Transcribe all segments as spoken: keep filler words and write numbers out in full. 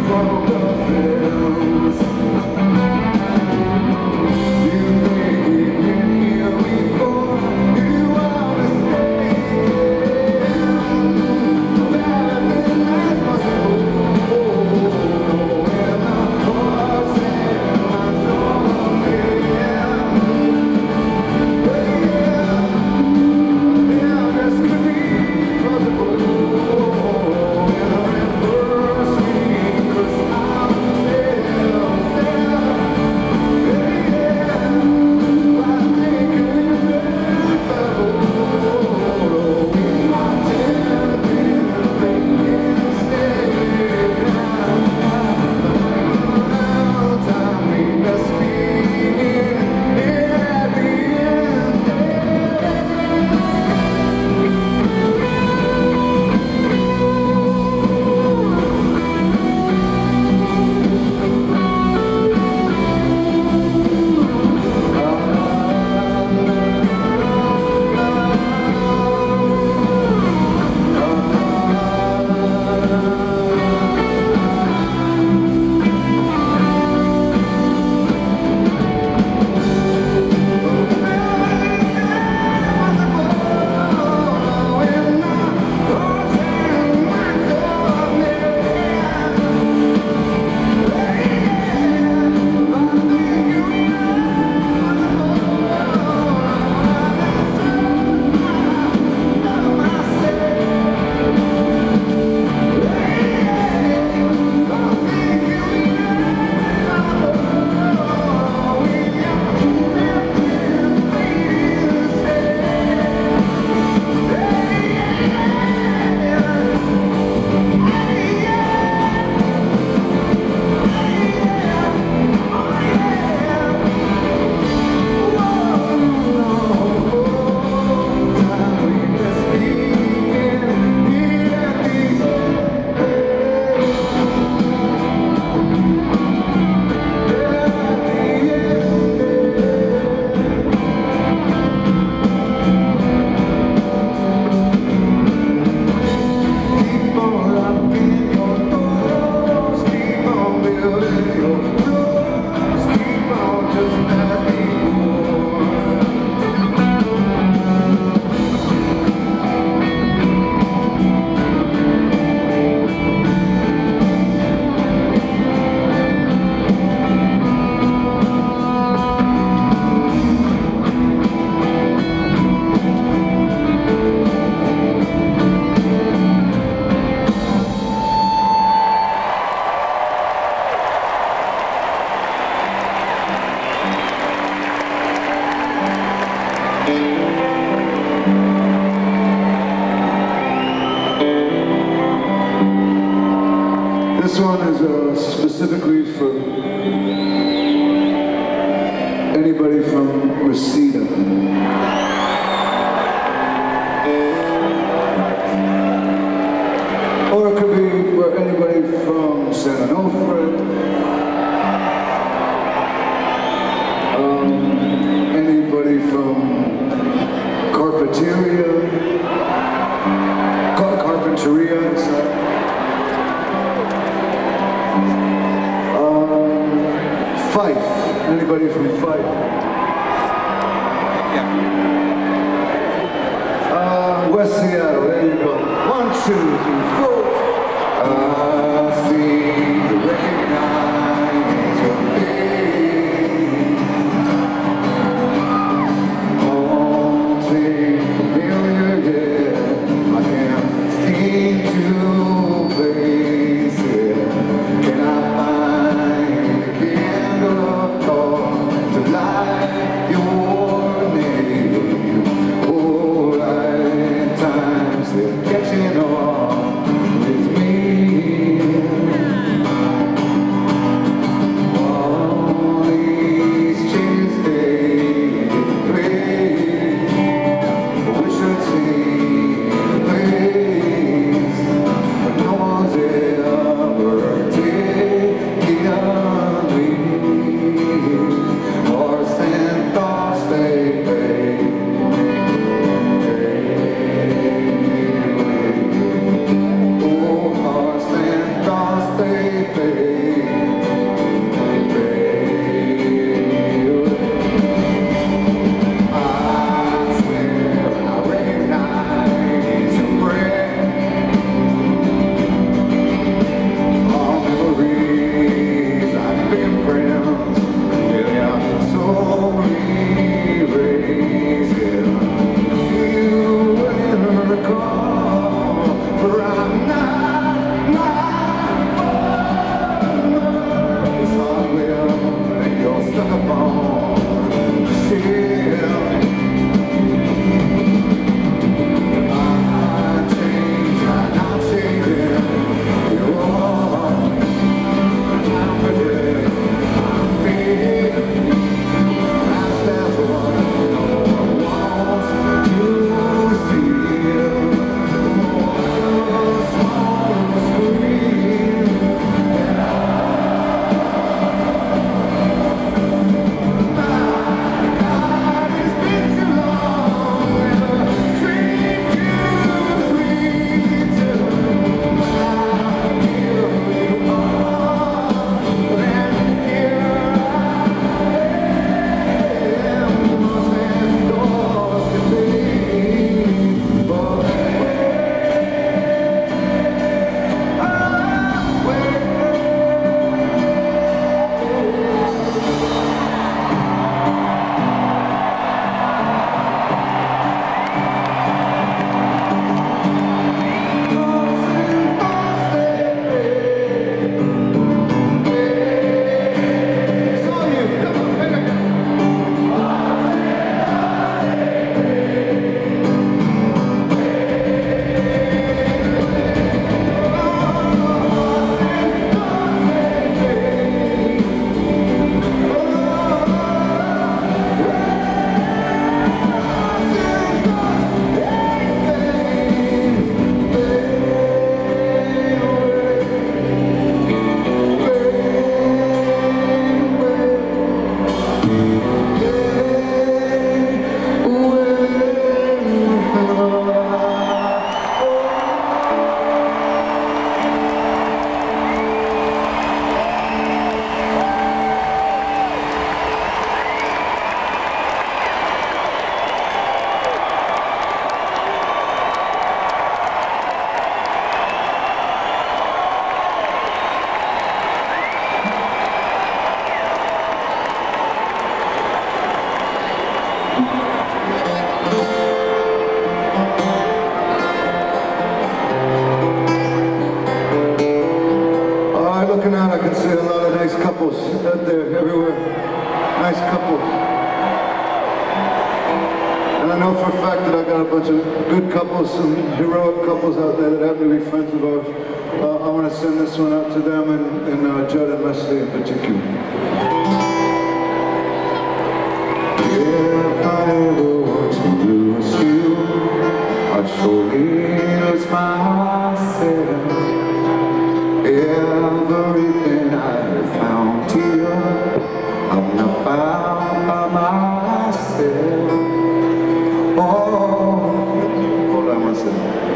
This one is uh, specifically for anybody from Reseda. Or it could be for anybody from San Onofre, um, anybody from Carpinteria, Car Carpinteria, sorry. Fife. Anybody from Fife? Yeah. Uh, West Seattle, there you go. One, two, three, four. I see the recognize your face. Haunting, familiar, yeah. I can't seem to place it. Can I find a candle to light your name? Oh, light times they're catching on. around, I can see a lot of nice couples out there, everywhere. Nice couples. And I know for a fact that I got a bunch of good couples, some heroic couples out there that happen to be friends of ours. Uh, I want to send this one out to them and, and uh, Judd and Leslie in particular. If I ever want to lose you, I'd surely lose myself. Everything I have found here, I'm not found by myself. Oh, hold on one second.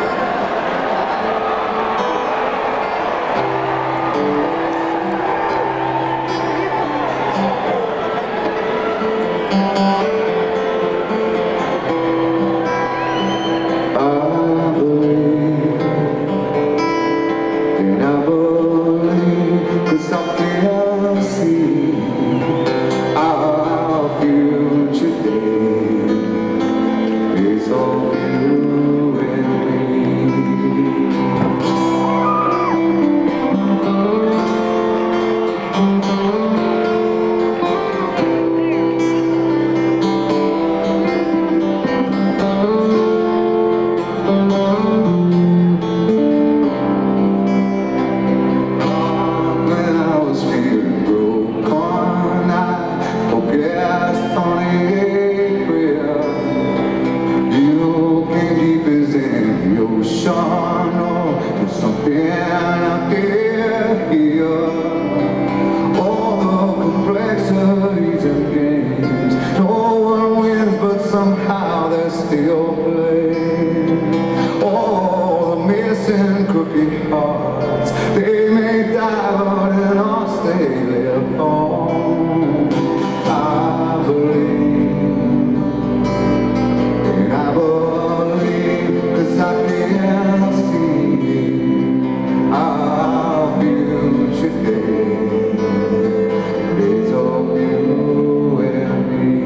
Somehow they're still playing. All the missing crooked hearts, they may die, but in us they live on. I believe, and I believe, 'cause I can see our future day is of you and me.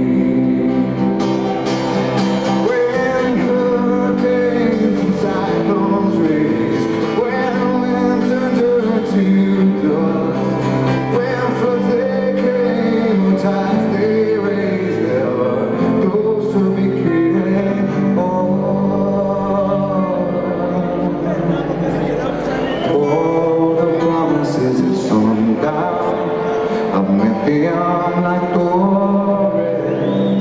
I'm like Doris,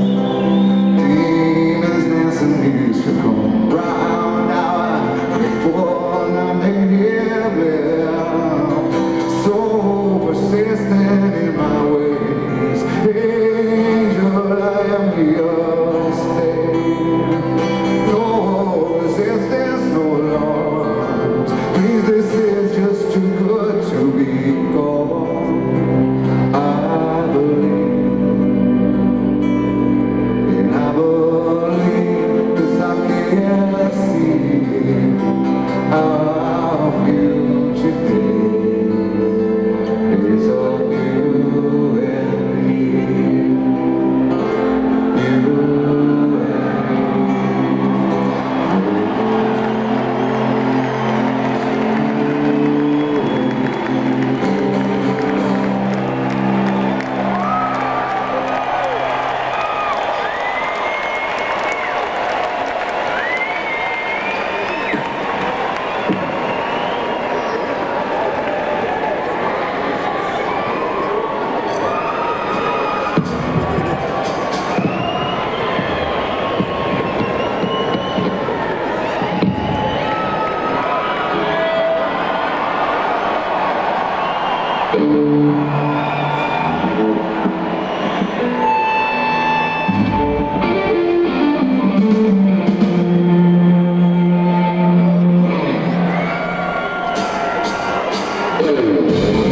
demons dancing used to come round. Now I pray for none they hear me. So persistent in my ways, angel, I am here to stay. No resistance, no alarms. Please, this is just too good to be gone. Our future day is of you and me, you and Thank you.